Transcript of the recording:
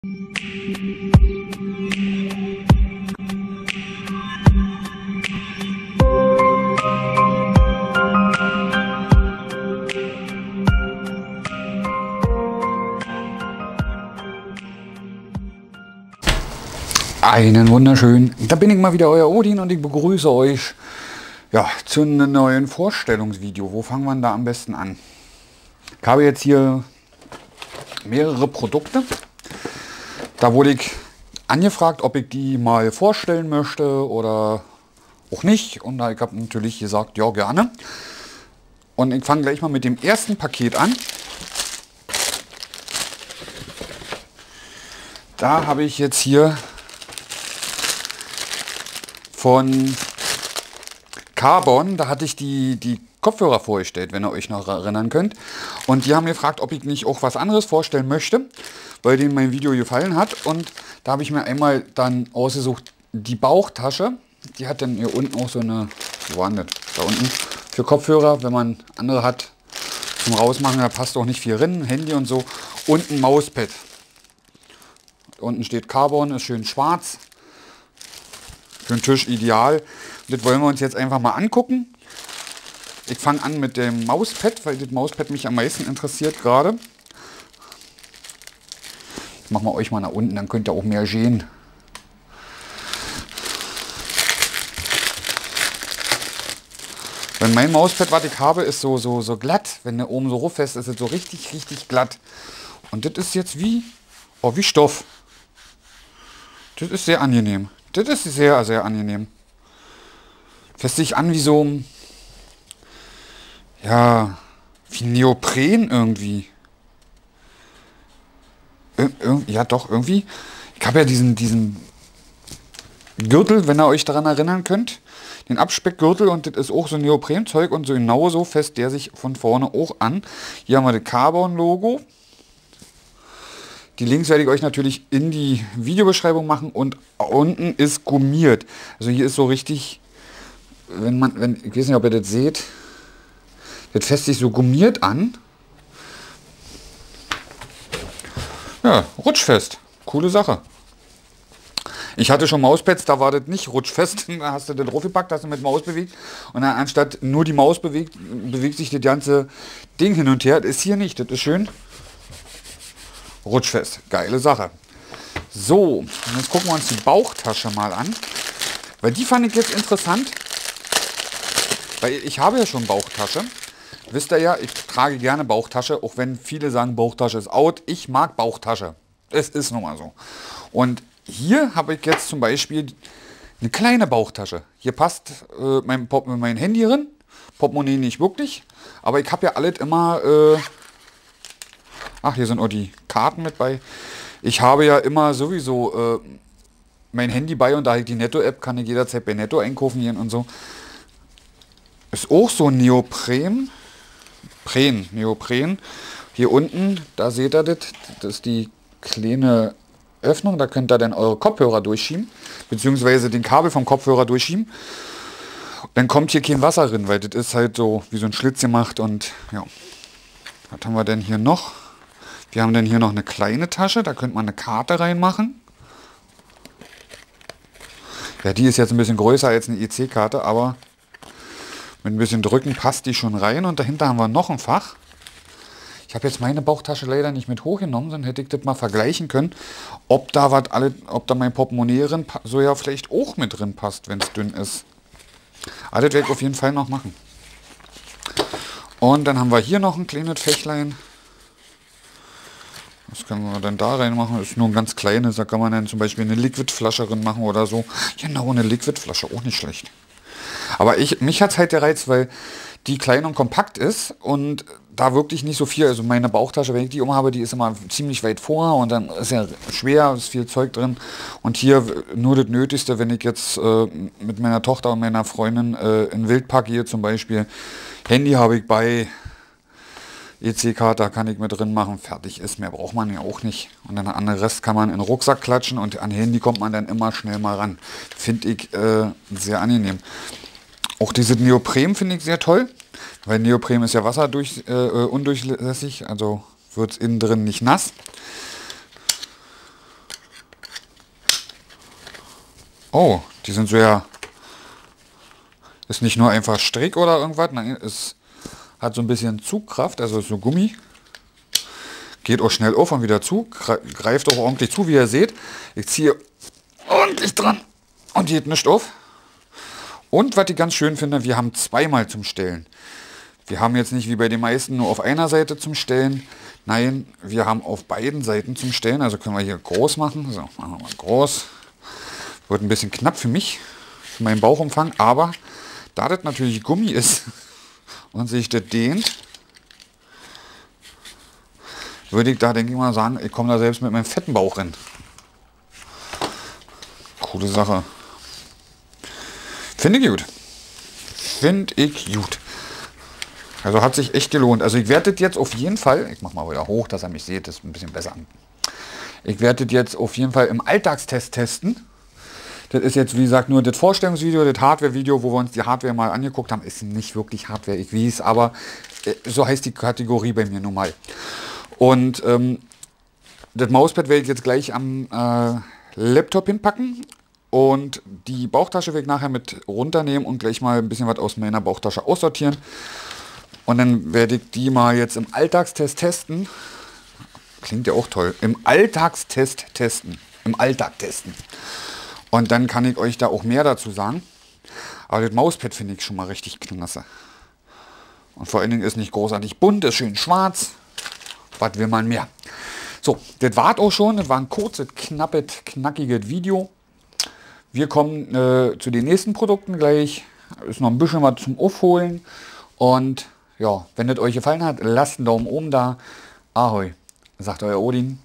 Einen wunderschönen, da bin ich mal wieder, euer Odin, und ich begrüße euch ja, zu einem neuen Vorstellungsvideo. Wo fangen wir da am besten an? Ich habe jetzt hier mehrere Produkte. Da wurde ich angefragt, ob ich die mal vorstellen möchte oder auch nicht. Und ich habe natürlich gesagt, ja, gerne. Und ich fange gleich mal mit dem ersten Paket an. Da habe ich jetzt hier von Carbon, da hatte ich die Kopfhörer vorgestellt, wenn ihr euch noch erinnern könnt. Und die haben mir gefragt, ob ich nicht auch was anderes vorstellen möchte, weil denen mein Video gefallen hat. Und da habe ich mir einmal dann ausgesucht, die Bauchtasche. Die hat dann hier unten auch so eine, wo war das? Da unten für Kopfhörer, wenn man andere hat zum Rausmachen, da passt auch nicht viel rein, Handy und so. Und ein Mauspad. Unten steht Carbon, ist schön schwarz. Für den Tisch ideal. Das wollen wir uns jetzt einfach mal angucken. Ich fange an mit dem Mauspad, weil das Mauspad mich am meisten interessiert gerade. Ich mache mal euch mal nach unten, dann könnt ihr auch mehr sehen. Wenn mein Mauspad, was ich habe, ist so glatt. Wenn der oben so ruf fest ist, ist es so richtig glatt. Und das ist jetzt wie Stoff. Das ist sehr angenehm. Das ist sehr angenehm. Fässt sich an wie so, ja, wie Neopren irgendwie. Ja doch, irgendwie. Ich habe ja diesen Gürtel, wenn ihr euch daran erinnern könnt. Den Abspeckgürtel, und das ist auch so Neoprenzeug, und so genauso fässt der sich von vorne auch an. Hier haben wir das Carbon-Logo. Die Links werde ich euch natürlich in die Videobeschreibung machen, und unten ist gummiert. Also hier ist so richtig, ich weiß nicht, ob ihr das seht, das fässt sich so gummiert an. Ja, rutschfest. Coole Sache. Ich hatte schon Mauspads, da war das nicht rutschfest. Da hast du das draufgepackt, hast du mit Maus bewegt, und dann anstatt nur die Maus bewegt sich das ganze Ding hin und her. Das ist hier nicht, das ist schön rutschfest. Geile Sache. So, und jetzt gucken wir uns die Bauchtasche mal an. Weil die fand ich jetzt interessant. Weil ich habe ja schon Bauchtasche. Wisst ihr ja, ich trage gerne Bauchtasche. Auch wenn viele sagen, Bauchtasche ist out. Ich mag Bauchtasche. Es ist nun mal so. Und hier habe ich jetzt zum Beispiel eine kleine Bauchtasche. Hier passt mein Handy drin. Portemonnaie nicht wirklich. Aber ich habe ja alles immer... Ach, hier sind auch die Karten mit bei. Ich habe ja immer sowieso mein Handy bei, und da ich die Netto-App, kann ich jederzeit bei Netto einkaufen gehen und so. Ist auch so ein Neopren. Neopren. Hier unten, da seht ihr das. Das ist die kleine Öffnung. Da könnt ihr dann eure Kopfhörer durchschieben. Beziehungsweise den Kabel vom Kopfhörer durchschieben. Dann kommt hier kein Wasser drin, weil das ist halt so wie so ein Schlitz gemacht. Und ja. Was haben wir denn hier noch? Wir haben dann hier noch eine kleine Tasche, da könnte man eine Karte reinmachen. Ja, die ist jetzt ein bisschen größer als eine EC-Karte, aber mit ein bisschen Drücken passt die schon rein. Und dahinter haben wir noch ein Fach. Ich habe jetzt meine Bauchtasche leider nicht mit hochgenommen, sonst hätte ich das mal vergleichen können, ob da mein Portemonnaie drin, so ja vielleicht auch mit drin passt, wenn es dünn ist. Aber das werde ich auf jeden Fall noch machen. Und dann haben wir hier noch ein kleines Fächlein. Was können wir dann da reinmachen? Das ist nur ein ganz kleines. Da kann man dann zum Beispiel eine Liquidflasche drin machen oder so. Genau, eine Liquidflasche, auch nicht schlecht. Aber mich hat es halt gereizt, weil die klein und kompakt ist und da wirklich nicht so viel. Also meine Bauchtasche, wenn ich die umhabe, die ist immer ziemlich weit vor, und dann ist ja schwer, ist viel Zeug drin. Und hier nur das Nötigste, wenn ich jetzt mit meiner Tochter und meiner Freundin in den Wildpark gehe zum Beispiel. Handy habe ich bei, EC-Karte kann ich mit drin machen, fertig ist, mehr braucht man ja auch nicht. Und dann den anderen Rest kann man in den Rucksack klatschen, und an Handy kommt man dann immer schnell mal ran. Finde ich sehr angenehm. Auch dieses Neopren finde ich sehr toll, weil Neopren ist ja undurchlässig, also wird es innen drin nicht nass. Oh, die sind so ja... Ist nicht nur einfach Strick oder irgendwas, nein, es hat so ein bisschen Zugkraft, also so Gummi. Geht auch schnell auf und wieder zu, greift auch ordentlich zu, wie ihr seht. Ich ziehe ordentlich dran und geht nicht auf. Und was ich ganz schön finde, wir haben zweimal zum Stellen. Wir haben jetzt nicht wie bei den meisten nur auf einer Seite zum Stellen. Nein, wir haben auf beiden Seiten zum Stellen. Also können wir hier groß machen. So, machen wir mal groß. Wird ein bisschen knapp für mich, für meinen Bauchumfang. Aber da das natürlich Gummi ist und sich das dehnt, würde ich da, denke ich mal, sagen, ich komme da selbst mit meinem fetten Bauch hin. Coole Sache. Finde ich gut. Finde ich gut. Also hat sich echt gelohnt. Also ich werde das jetzt auf jeden Fall, ich mache mal wieder hoch, dass ihr mich seht, das ist ein bisschen besser an. Ich werde das jetzt auf jeden Fall im Alltagstest testen. Das ist jetzt, wie gesagt, nur das Vorstellungsvideo, das Hardware-Video, wo wir uns die Hardware mal angeguckt haben. Ist nicht wirklich Hardware, ich weiß, aber so heißt die Kategorie bei mir nun mal. Und das Mauspad werde ich jetzt gleich am Laptop hinpacken. Und die Bauchtasche werde ich nachher mit runternehmen und gleich mal ein bisschen was aus meiner Bauchtasche aussortieren. Und dann werde ich die mal jetzt im Alltagstest testen. Klingt ja auch toll. Im Alltagstest testen. Im Alltag testen. Und dann kann ich euch da auch mehr dazu sagen. Aber das Mauspad finde ich schon mal richtig klasse. Und vor allen Dingen ist nicht großartig bunt, ist schön schwarz. Was will man mehr? So, das war auch schon. Das war ein kurzes, knackiges Video. Wir kommen zu den nächsten Produkten gleich. Ist noch ein bisschen was zum Aufholen. Und ja, wenn es euch gefallen hat, lasst einen Daumen oben da. Ahoi, sagt euer Odin.